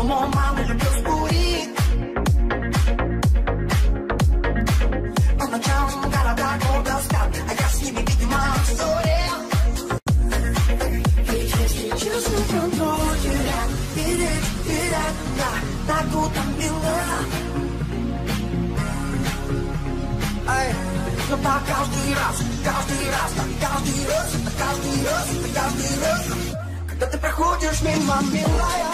Думал, мама любил спорить. По ночам в городах гордо спят, а я с ними, видимо, в ссоре. Ведь если честно, контроль терять, терять, да, так утомила. Эй, но так каждый раз, когда ты проходишь мимо, милая.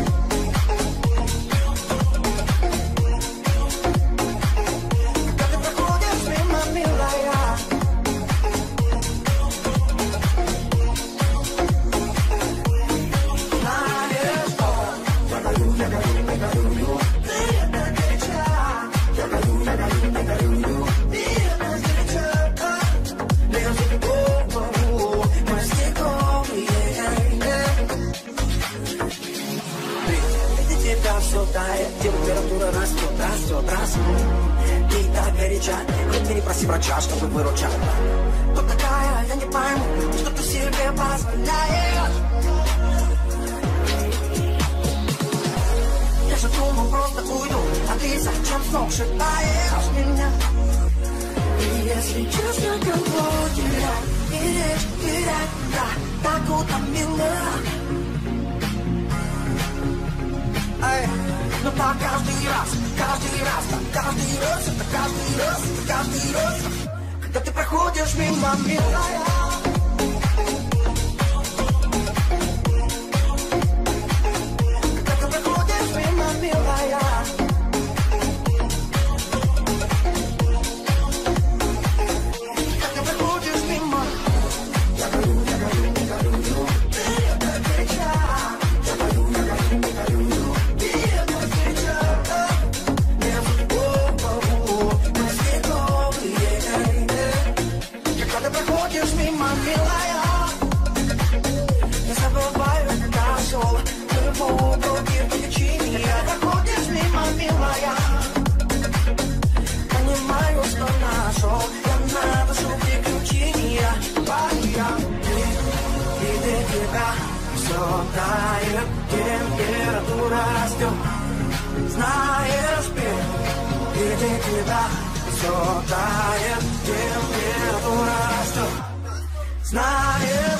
Температура растет. И так горяча, хоть ты не проси врача, чтобы выручал. Кто такая, я не пойму, что ты себе позволяешь. Я же думал, просто уйду, а ты зачем снова считаешь меня? И если честно, контроль терять, да, так утомила. Эй, но так каждый раз, когда ты проходишь мимо, милая. Когда ты проходишь мимо, милая. Когда ты проходишь мимо. Я горю. Ты это горяча. Я горю. Проходишь мимо, милая. Не забывай, когда шел любовь, другие причины. Проходишь мимо, милая. Понимаю, что нашел я на душу приключения. И для тебя все тает, температура растет. Знаешь, и для тебя все тает, температура растет. Знаешь,